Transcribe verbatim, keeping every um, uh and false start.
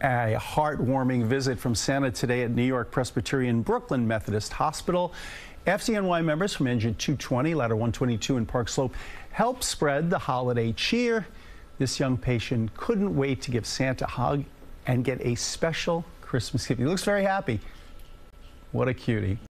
A heartwarming visit from Santa today at New York-Presbyterian Brooklyn Methodist Hospital. F D N Y members from Engine two twenty, Ladder one twenty-two, and Park Slope helped spread the holiday cheer. This young patient couldn't wait to give Santa a hug and get a special Christmas gift. He looks very happy. What a cutie.